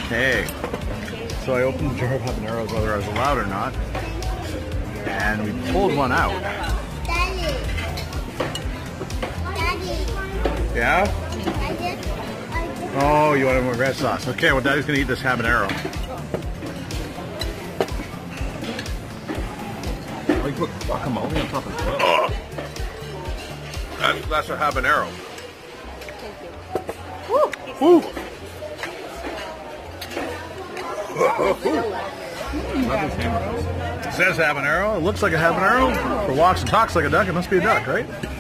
Hey. So I opened the jar of habaneros, whether I was allowed or not, and we pulled one out. Daddy. Daddy. Yeah? I just Oh, you want more red sauce. Okay, well, Daddy's gonna eat this habanero. Oh, you put guacamole on top of it. That's a habanero. Woo. Woo! Love this hamburger. It says habanero. It looks like a habanero. For walks and talks like a duck, it must be a duck, right?